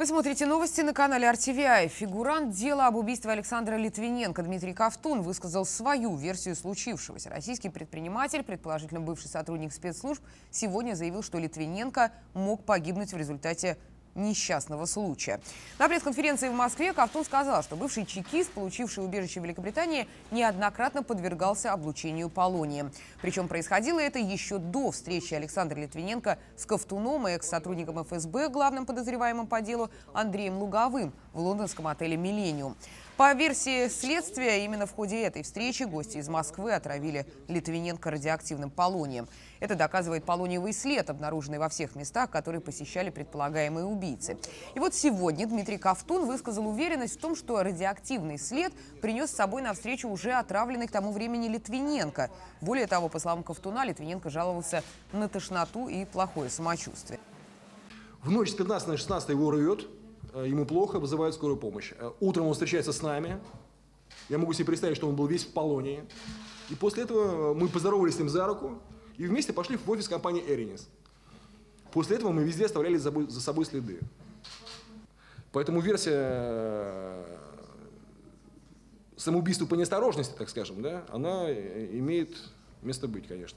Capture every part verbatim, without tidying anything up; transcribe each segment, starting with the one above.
Вы смотрите новости на канале эр ти ви ай. Фигурант дела об убийстве Александра Литвиненко Дмитрий Ковтун высказал свою версию случившегося. Российский предприниматель, предположительно бывший сотрудник спецслужб, сегодня заявил, что Литвиненко мог погибнуть в результате несчастного случая. На пресс-конференции в Москве Ковтун сказал, что бывший чекист, получивший убежище в Великобритании, неоднократно подвергался облучению полонием. Причем происходило это еще до встречи Александра Литвиненко с Ковтуном и экс-сотрудником эф эс бэ, главным подозреваемым по делу Андреем Луговым в лондонском отеле «Миллениум». По версии следствия, именно в ходе этой встречи гости из Москвы отравили Литвиненко радиоактивным полонием. Это доказывает полониевый след, обнаруженный во всех местах, которые посещали предполагаемые убийцы. И вот сегодня Дмитрий Ковтун высказал уверенность в том, что радиоактивный след принес с собой навстречу уже отравленный к тому времени Литвиненко. Более того, по словам Ковтуна, Литвиненко жаловался на тошноту и плохое самочувствие. В ночь с пятнадцатого на шестнадцатое его рвет. Ему плохо, вызывают скорую помощь. Утром он встречается с нами. Я могу себе представить, что он был весь в полонии. И после этого мы поздоровались с ним за руку и вместе пошли в офис компании «Эринис». После этого мы везде оставляли за собой следы. Поэтому версия самоубийства по неосторожности, так скажем, да, она имеет место быть, конечно.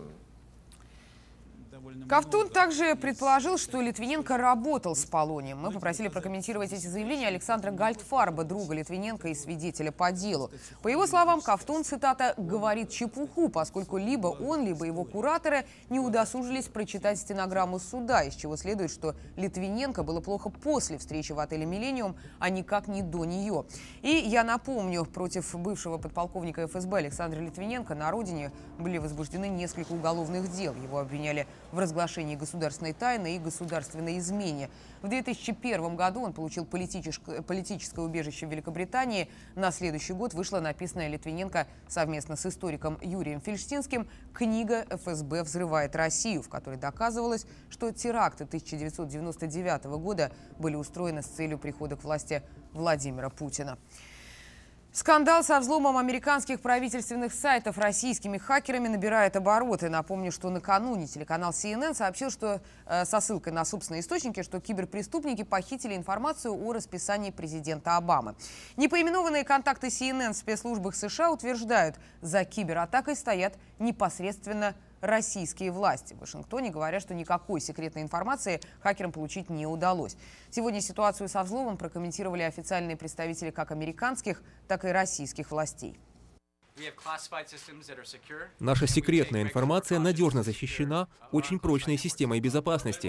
Ковтун также предположил, что Литвиненко работал с полонием. Мы попросили прокомментировать эти заявления Александра Гальдфарба, друга Литвиненко и свидетеля по делу. По его словам, Ковтун, цитата, «говорит чепуху», поскольку либо он, либо его кураторы не удосужились прочитать стенограмму суда, из чего следует, что Литвиненко было плохо после встречи в отеле «Миллениум», а никак не до нее. И я напомню, против бывшего подполковника эф эс бэ Александра Литвиненко на родине были возбуждены несколько уголовных дел. Его обвиняли в разглашении государственной тайны и государственной измене. В две тысячи первом году он получил политическое, политическое убежище в Великобритании. На следующий год вышла написанная Литвиненко совместно с историком Юрием Фельштинским книга «эф эс бэ взрывает Россию», в которой доказывалось, что теракты тысяча девятьсот девяносто девятого года были устроены с целью прихода к власти Владимира Путина. Скандал со взломом американских правительственных сайтов российскими хакерами набирает обороты. Напомню, что накануне телеканал си эн эн сообщил, что э, со ссылкой на собственные источники, что киберпреступники похитили информацию о расписании президента Обамы. Непоименованные контакты си эн эн в спецслужбах США утверждают, за кибератакой стоят непосредственно российские власти. В Вашингтоне говорят, что никакой секретной информации хакерам получить не удалось. Сегодня ситуацию со взломом прокомментировали официальные представители как американских, так и российских властей. Наша секретная информация надежно защищена очень прочной системой безопасности.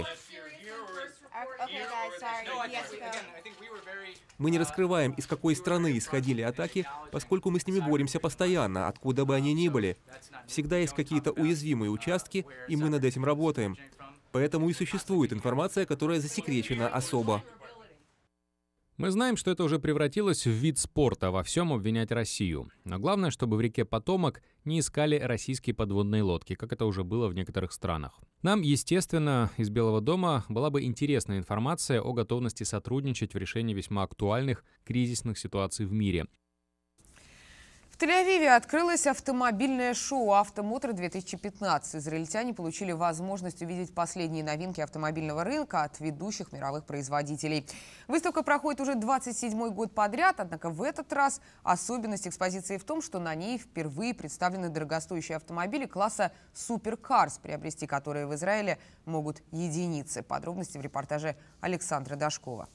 Мы не раскрываем, из какой страны исходили атаки, поскольку мы с ними боремся постоянно, откуда бы они ни были. Всегда есть какие-то уязвимые участки, и мы над этим работаем. Поэтому и существует информация, которая засекречена особо. Мы знаем, что это уже превратилось в вид спорта, во всем обвинять Россию. Но главное, чтобы в реке Потомок не искали российские подводные лодки, как это уже было в некоторых странах. Нам, естественно, из Белого дома была бы интересна информация о готовности сотрудничать в решении весьма актуальных кризисных ситуаций в мире. В Тель-Авиве открылось автомобильное шоу «Автомотор-две тысячи пятнадцать». Израильтяне получили возможность увидеть последние новинки автомобильного рынка от ведущих мировых производителей. Выставка проходит уже двадцать седьмой год подряд, однако в этот раз особенность экспозиции в том, что на ней впервые представлены дорогостоящие автомобили класса «Суперкарс», приобрести которые в Израиле могут единицы. Подробности в репортаже Александра Дашкова.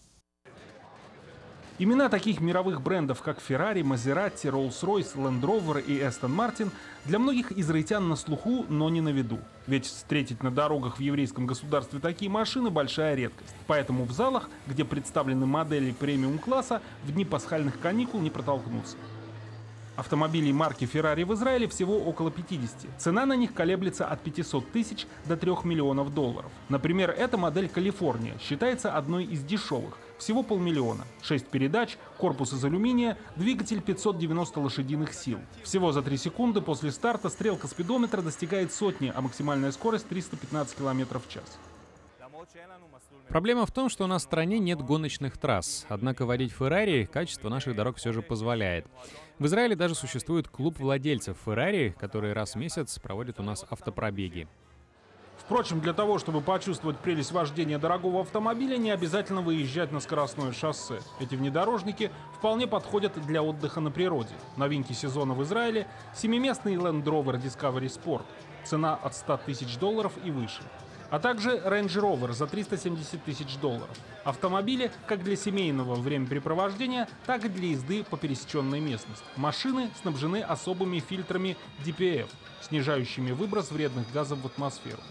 Имена таких мировых брендов, как Ferrari, Maserati, Rolls-Royce, Land Rover и Aston Martin, для многих израильтян на слуху, но не на виду. Ведь встретить на дорогах в еврейском государстве такие машины – большая редкость. Поэтому в залах, где представлены модели премиум-класса, в дни пасхальных каникул не протолкнуться. Автомобилей марки Ferrari в Израиле всего около пятидесяти. Цена на них колеблется от пятисот тысяч до трёх миллионов долларов. Например, эта модель «Калифорния» считается одной из дешевых. Всего полмиллиона. Шесть передач, корпус из алюминия, двигатель пятьсот девяносто лошадиных сил. Всего за три секунды после старта стрелка спидометра достигает сотни, а максимальная скорость триста пятнадцать километров в час. Проблема в том, что у нас в стране нет гоночных трасс. Однако водить Ferrari качество наших дорог все же позволяет. В Израиле даже существует клуб владельцев Ferrari, который раз в месяц проводит у нас автопробеги. Впрочем, для того, чтобы почувствовать прелесть вождения дорогого автомобиля, не обязательно выезжать на скоростное шоссе. Эти внедорожники вполне подходят для отдыха на природе. Новинки сезона в Израиле – семиместный Land Rover Discovery Sport. Цена от ста тысяч долларов и выше. А также Range Rover за триста семьдесят тысяч долларов. Автомобили как для семейного времяпрепровождения, так и для езды по пересеченной местности. Машины снабжены особыми фильтрами ди пи эф, снижающими выброс вредных газов в атмосферу.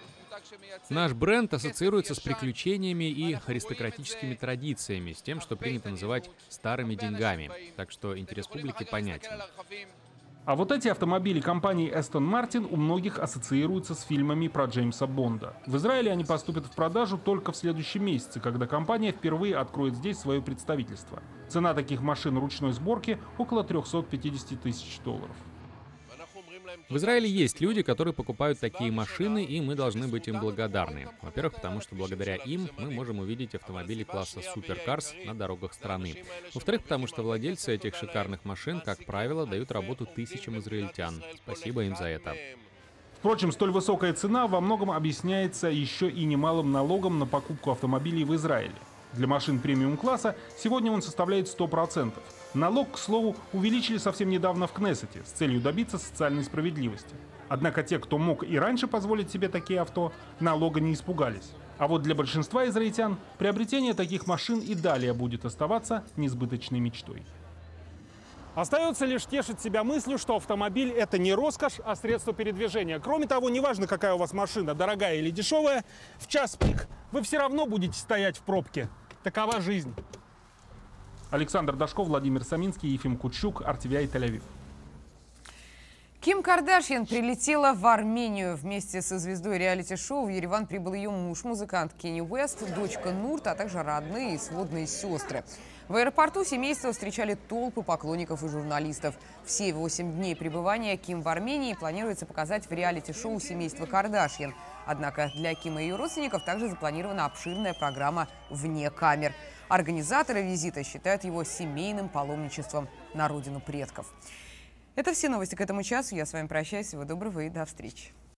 Наш бренд ассоциируется с приключениями и аристократическими традициями, с тем, что принято называть старыми деньгами. Так что интерес публики понятен. А вот эти автомобили компании Aston Martin у многих ассоциируются с фильмами про Джеймса Бонда. В Израиле они поступят в продажу только в следующем месяце, когда компания впервые откроет здесь свое представительство. Цена таких машин ручной сборки около трёхсот пятидесяти тысяч долларов. В Израиле есть люди, которые покупают такие машины, и мы должны быть им благодарны. Во-первых, потому что благодаря им мы можем увидеть автомобили класса суперкарс на дорогах страны. Во-вторых, потому что владельцы этих шикарных машин, как правило, дают работу тысячам израильтян. Спасибо им за это. Впрочем, столь высокая цена во многом объясняется еще и немалым налогом на покупку автомобилей в Израиле. Для машин премиум-класса сегодня он составляет сто процентов. Налог, к слову, увеличили совсем недавно в Кнессете с целью добиться социальной справедливости. Однако те, кто мог и раньше позволить себе такие авто, налога не испугались. А вот для большинства израильтян приобретение таких машин и далее будет оставаться несбыточной мечтой. Остается лишь тешить себя мыслью, что автомобиль – это не роскошь, а средство передвижения. Кроме того, неважно, какая у вас машина, дорогая или дешевая, в час пик вы все равно будете стоять в пробке. Такова жизнь. Александр Дашков, Владимир Саминский, Ефим Кучук, ар ти ви ай, Тель-Авив. Ким Кардашьян прилетела в Армению. Вместе со звездой реалити-шоу в Ереван прибыл ее муж, музыкант Кенни Уэст, дочка Нурт, а также родные и сводные сестры. В аэропорту семейство встречали толпы поклонников и журналистов. Все восемь дней пребывания Ким в Армении планируется показать в реалити-шоу семейства Кардашьян. Однако для Ким и ее родственников также запланирована обширная программа вне камер. Организаторы визита считают его семейным паломничеством на родину предков. Это все новости к этому часу. Я с вами прощаюсь. Всего доброго и до встречи.